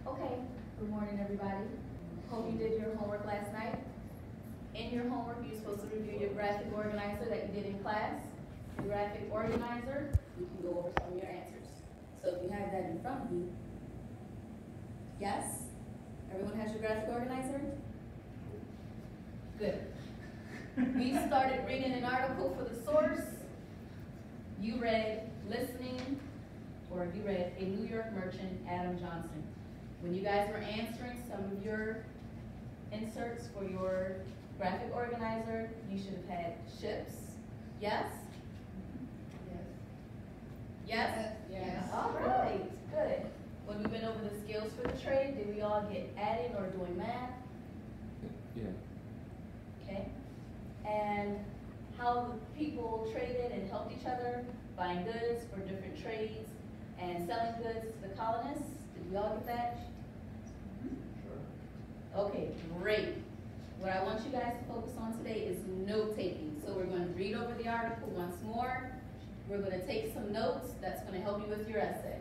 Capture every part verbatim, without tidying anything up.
Okay, good morning, everybody. Hope you did your homework last night. In your homework, you're supposed to review your graphic organizer that you did in class. The graphic organizer, you can go over some of your answers. So if you have that in front of you, yes? Everyone has your graphic organizer? Good. We started reading an article for the source. You read Listening, or you read A New York Merchant, Adam Johnson. When you guys were answering some of your inserts for your graphic organizer, you should have had ships. Yes? Yes? Yes? Yes. All right, good. When we went over the skills for the trade, did we all get adding or doing math? Yeah. Okay. And how the people traded and helped each other, buying goods for different trades and selling goods to the colonists. Did we all get that? Sure. Okay, great. What I want you guys to focus on today is note-taking. So we're going to read over the article once more. We're going to take some notes. That's going to help you with your essay.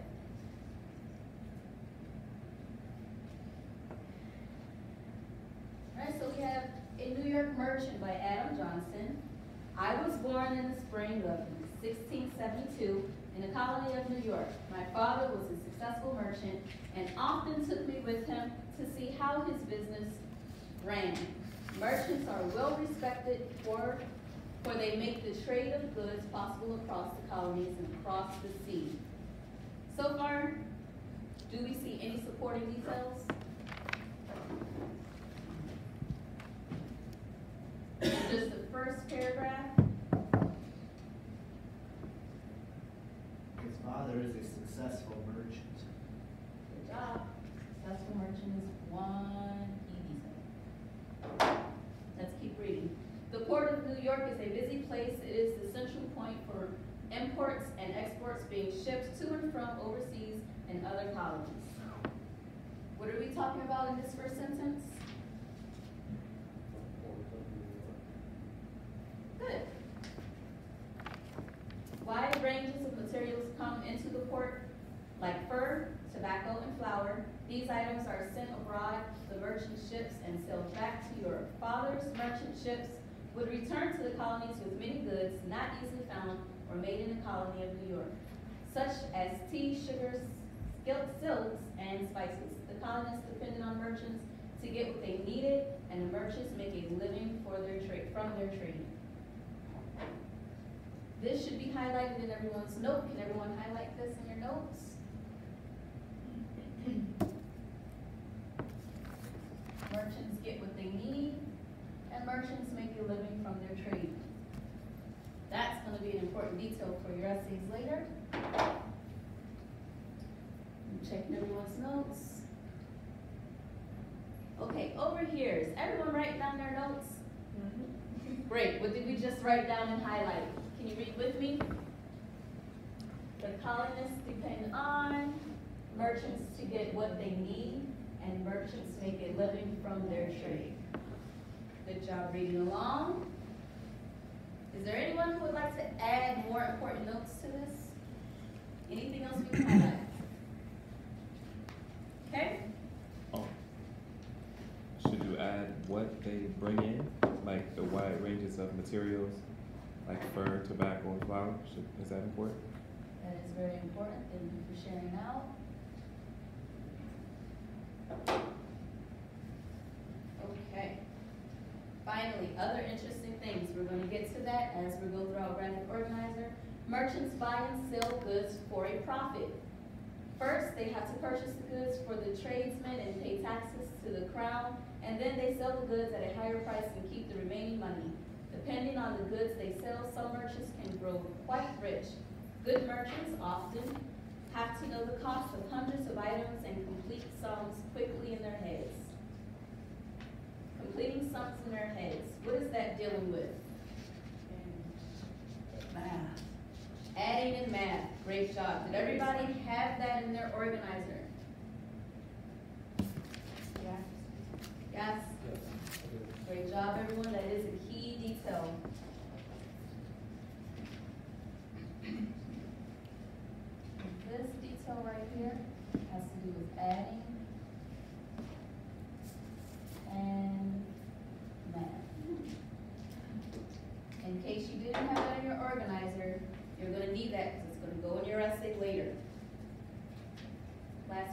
All right, so we have A New York Merchant by Adam Johnson. I was born in the spring of sixteen seventy-two in the colony of New York. My father was a successful merchant and often took me with him to see how his business ran. Merchants are well respected for, for they make the trade of goods possible across the colonies and across the sea. So far, do we see any supporting details? Just the first paragraph. His father is a successful merchant. Good job. Successful merchant is one easy. Let's keep reading. The Port of New York is a busy place. It is the central point for imports and exports being shipped to and from overseas and other colonies. What are we talking about in this first sentence? Good. Wide ranges of materials come into the port, like fur, tobacco, and flour. These items are sent abroad to the merchant ships and sailed back to Europe. Father's merchant ships would return to the colonies with many goods not easily found or made in the colony of New York, such as tea, sugars, silks, and spices. The colonists depended on merchants to get what they needed, and the merchants make a living for their trade from their trade. This should be highlighted in everyone's note. Can everyone highlight this in your notes? Merchants get what they need, and merchants make a living from their trade. That's going to be an important detail for your essays later. I'm checking everyone's notes. Okay, over here, is everyone writing down their notes? Mm-hmm. Great. What did we just write down and highlight? Can you read with me? The colonists depend on merchants to get what they need, and merchants make a living from their trade. Good job reading along. Is there anyone who would like to add more important notes to this? Anything else we can highlight? Okay? Oh. Should you add what they bring in? Like the wide ranges of materials, like fur, tobacco, and flour? Should, is that important? That is very important. Thank you for sharing out. Okay. Finally, other interesting things. We're going to get to that as we go through our graphic organizer. Merchants buy and sell goods for a profit. First, they have to purchase the goods for the tradesmen and pay taxes to the crown, and then they sell the goods at a higher price and keep the remaining money. Depending on the goods they sell, some merchants can grow quite rich. Good merchants often have to know the cost of hundreds of items and complete sums quickly in their heads. Completing sums in their heads. What is that dealing with? Math. Adding and math. Great job. Did everybody have that in their organizer? Yes. Yes? Great job, everyone. That is a key detail. This detail right here has to do with adding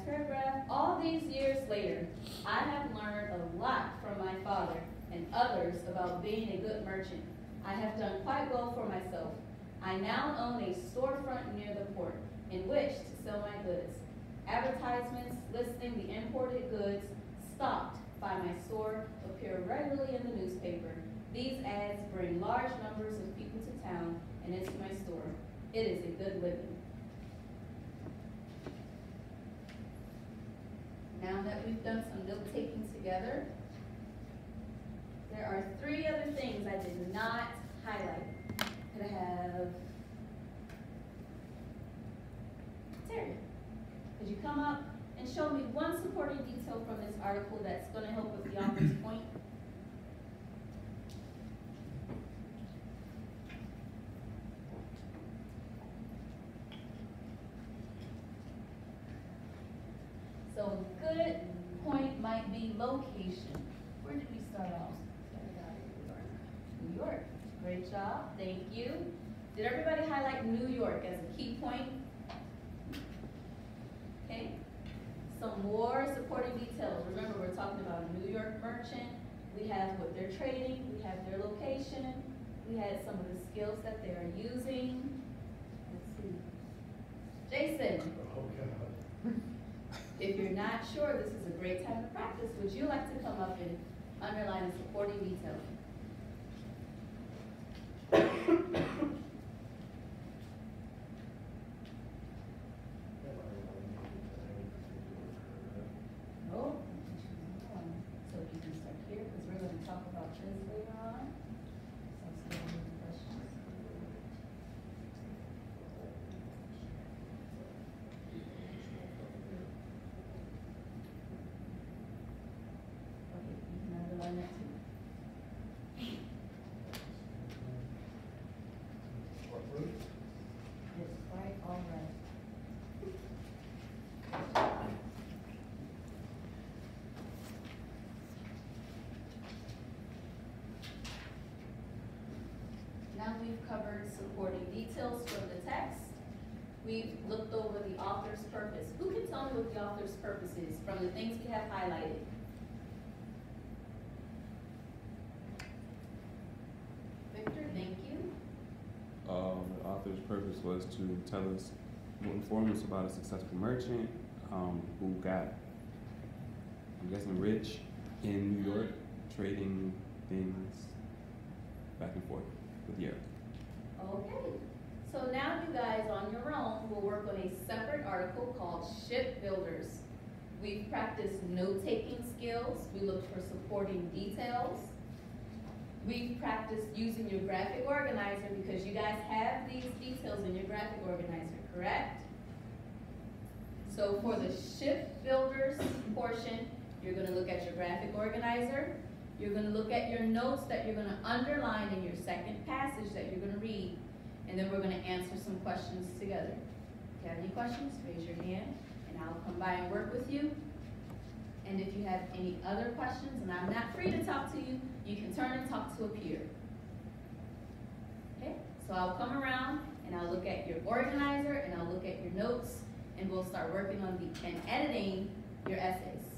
paragraph. All these years later, I have learned a lot from my father and others about being a good merchant. I have done quite well for myself. I now own a storefront near the port in which to sell my goods. Advertisements listing the imported goods stocked by my store appear regularly in the newspaper. These ads bring large numbers of people to town and into my store. It is a good living. Now that we've done some note taking together, there are three other things I did not highlight. Could I have Terry? Could you come up and show me one supporting detail from this article that's going to help with the author's point? So a good point might be location. Where did we start off? New York. Great job. Thank you. Did everybody highlight New York as a key point? Okay. Some more supporting details. Remember, we're talking about a New York merchant. We have what they're trading. We have their location. We had some of the skills that they are using. Let's see. Jason. Oh, God. If you're not sure, this is a great time to practice. Would you like to come up and underline a supporting detail? No? So you can start here, because we're going to talk about this later on. So still any questions? Okay, you can underline that too. Yes, quite all right. Now we've covered supporting details from the text. We've looked over the author's purpose. Who can tell me what the author's purpose is from the things we have highlighted? Victor, thank you. Um, the author's purpose was to tell us, inform us about a successful merchant um, who got, I'm guessing, rich in New York, trading things back and forth with Europe. Okay, so now you guys on your own will work on a separate article called Shipbuilders. We've practiced note-taking skills. We looked for supporting details. We've practiced using your graphic organizer because you guys have these details in your graphic organizer, correct? So for the Shipbuilders portion, you're going to look at your graphic organizer. You're going to look at your notes that you're going to underline in your second passage that you're going to read. And then we're going to answer some questions together. If you have any questions, raise your hand, and I'll come by and work with you. And if you have any other questions and I'm not free to talk to you, you can turn and talk to a peer. Okay, so I'll come around and I'll look at your organizer and I'll look at your notes and we'll start working on the and editing your essays.